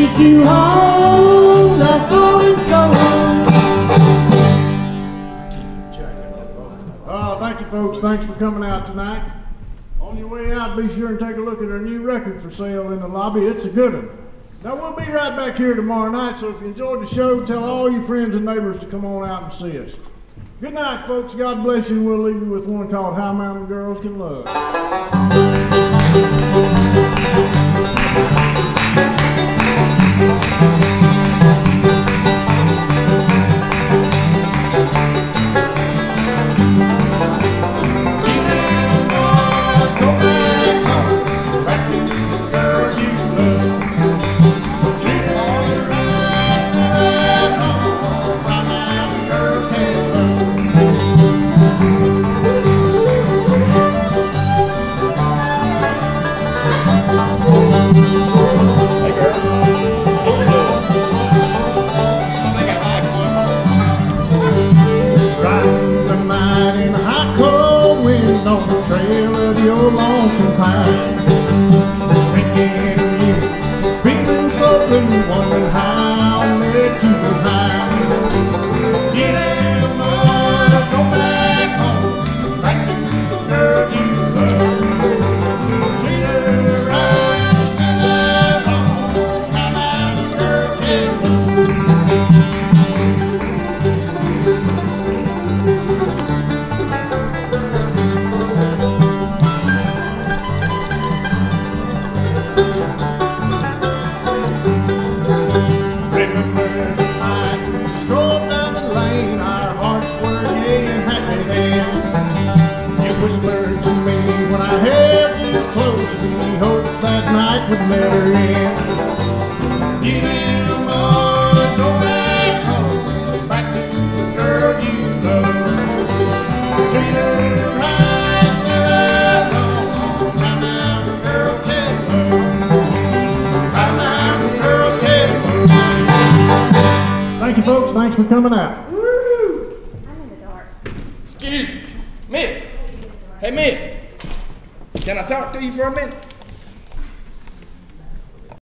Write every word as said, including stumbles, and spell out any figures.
get you home, that's all it's so home. Uh, thank you folks, thanks for coming out tonight. On your way out, be sure and take a look at our new record for sale in the lobby. It's a good one. Now we'll be right back here tomorrow night, so if you enjoyed the show, tell all your friends and neighbors to come on out and see us. Good night, folks. God bless you, and we'll leave you with one called How Mountain Girls Can Love. On the trail of your lonesome pine, thinking you, feeling so blue, wondering how I met you behind. Get out, must go back home, back to the girl you love. Treat her right, and love home, how my girl can love. Whispered to me when I held you close, we hoped that night would never end. Get him on, go back home, back to the girl you love. Treat her right, never wrong. Round mountain girl can love. Round mountain girl can love. Thank you, folks. Thanks for coming out. Woo! I'm in the dark. Excuse me, miss. Hey, miss, can I talk to you for a minute?